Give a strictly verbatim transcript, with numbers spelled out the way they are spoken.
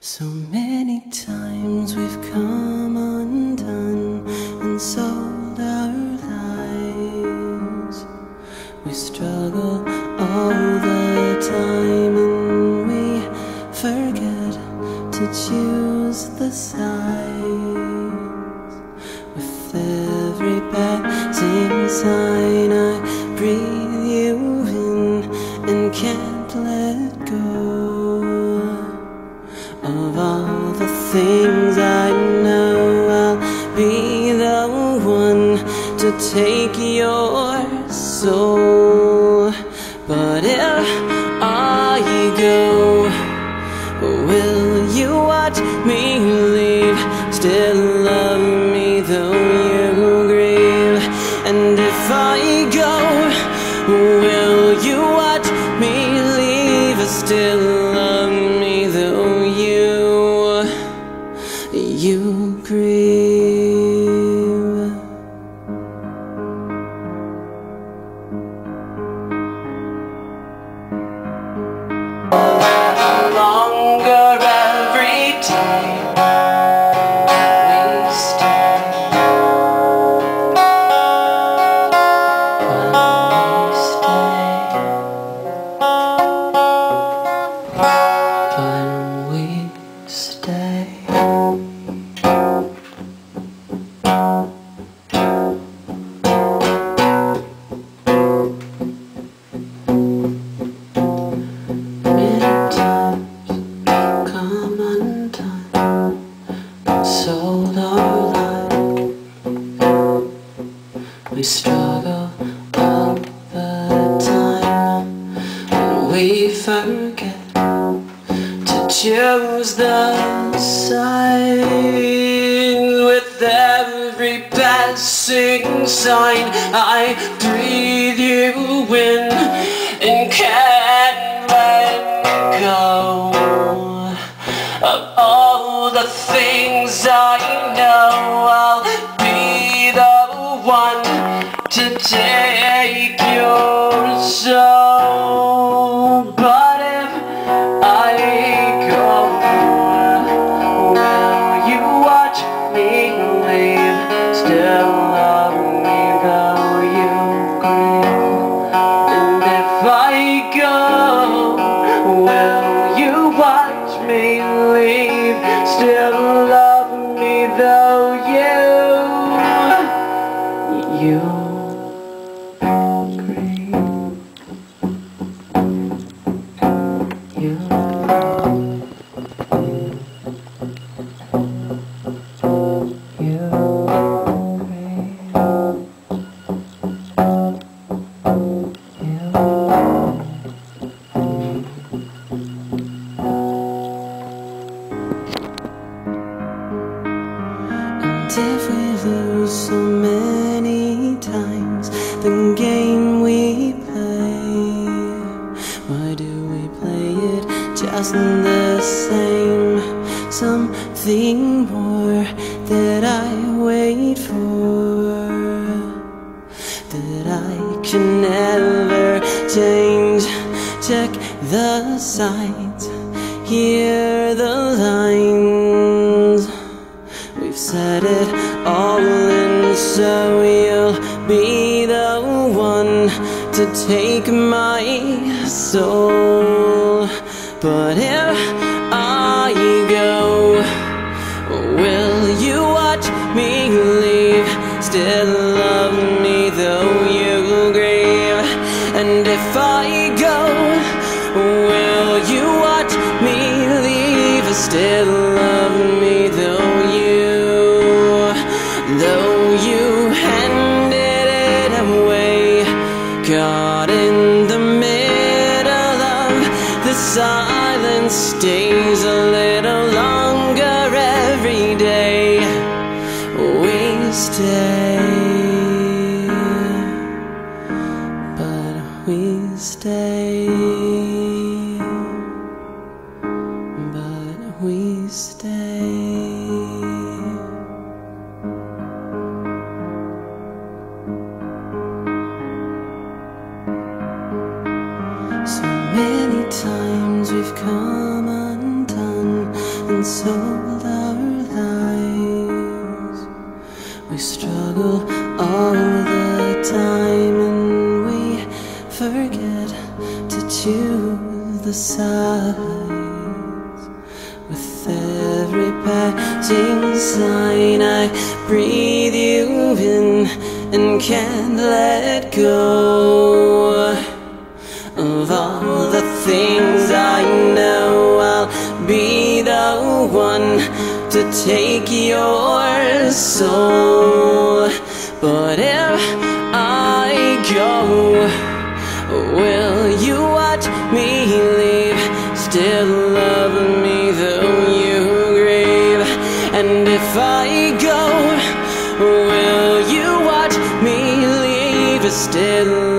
So many times we've come undone and sold our lives. We struggle all the time and we forget to choose the sides. With every passing sign I breathe you in and can't let go of all the things I know. I'll be the one to take your soul. But if I go, will you watch me leave? Still love me though you grieve. And if I go, will you watch me leave? Still love me though you, you grieve. Longer every time we stay, when we stay, when we stay. Many times come undone, sold our life. We struggle all the time and we forget to choose the side. With every passing sign I breathe you in and can't let go of all the things I know. I'll be the one to take your soul. But if I go, will you watch me leave? Still love me though you grieve. And if I go, will you watch me leave? Still love me though you, you grieve. You You grieve. You And if we lose so many times the game we play, why do we play it just the same? Something more that I wait for, that I can never change. Check the signs, hear the lines. We've said it all in, so you'll be the one to take my soul. But if I go, will you watch me leave? Still love me though you grieve. And if I go, will you watch me leave? Still love me though you, though you handed it away. Caught in the middle of the silence, stays a little longer every day. We stay, but we stay, but we stay. So many times we've come undone and sold our lives. We struggle all the time, and we forget to choose the sides. With every passing sign, I breathe you in and can't let go of all the things I know. I'll be the one to take your soul. But if I go, will you watch me leave? Still love me though you grieve. And if I go, will you watch me leave? Still